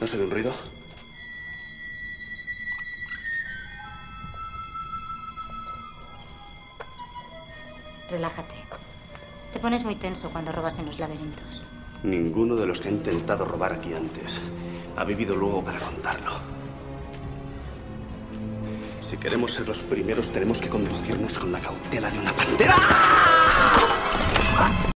¿No se oye un ruido? Relájate. Te pones muy tenso cuando robas en los laberintos. Ninguno de los que ha intentado robar aquí antes ha vivido luego para contarlo. Si queremos ser los primeros, tenemos que conducirnos con la cautela de una pantera.